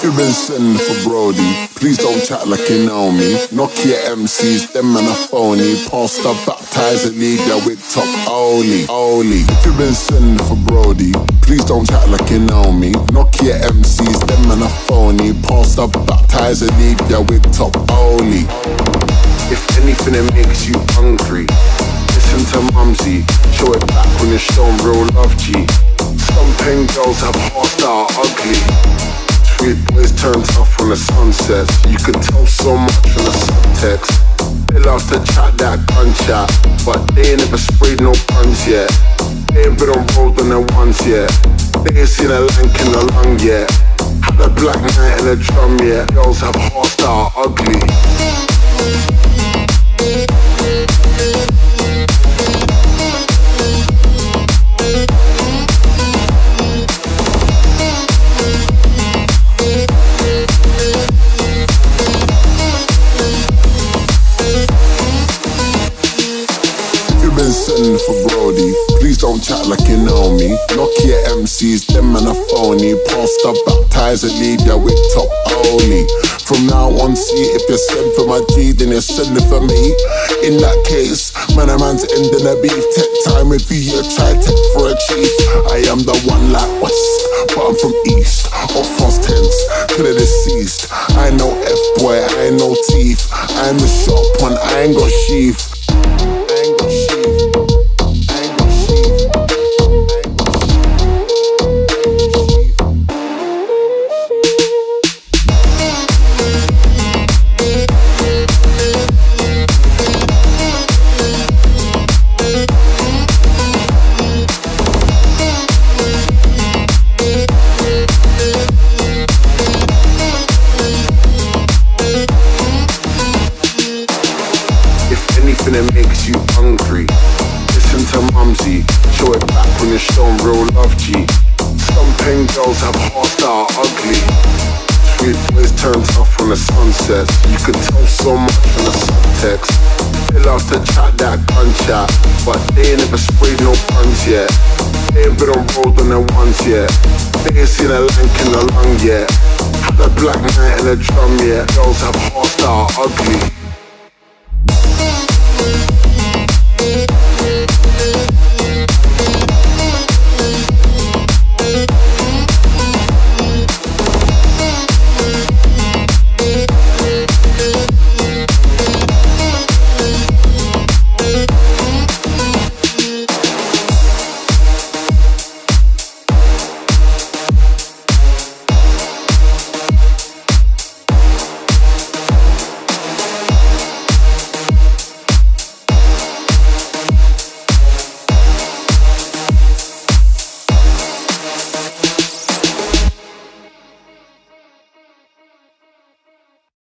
If you've been sitting for Brodie, please don't chat like you know me. Nokia MCs, them man are phony. Pastor baptize and leave their wig top only. If you've been sitting for Brodie, please don't chat like you know me. Nokia MCs, them man are phony. Pastor baptize and leave their wig top only. If anything that makes you hungry, listen to Mumsy, show it back when it's shown real love, G. Some pen girls have hearts that are ugly. Sweet boys turn tough when the sun sets. You can tell so much from the subtext. They love to chat that gun chat, but they ain't never sprayed no guns yet. They ain't been on road on their ones yet. They ain't seen a lank in the lung yet. Had a black night in a drum yet. Girls have hearts that are ugly. Sitting for Brodie, please don't chat like you know me. Nokia MCs, them man are phony. Pastor baptize and leave their wig top only. From now on, see if you're send for my G, then you're sending for me. In that case, man a man's ending a beef. Take time if you hear try take for a chief. I am the one like west, but I'm from east. Or fast tense, could've deceased. I know F-boy, I ain't no teeth. I'm the sharp one, I ain't got sheath. Anything that makes you hungry, listen to Mumsy, show it back when it's shown real love, G. Some pen girls have hearts that are ugly. Sweet boys turn tough when the sun sets. You can tell so much from the subtext. They love to chat that gun chat, but they ain't never sprayed no guns yet. They ain't been on road on their ones yet. They ain't seen a lank in the lung yet. Had a black night in a drum yet. Girls have hearts that are ugly.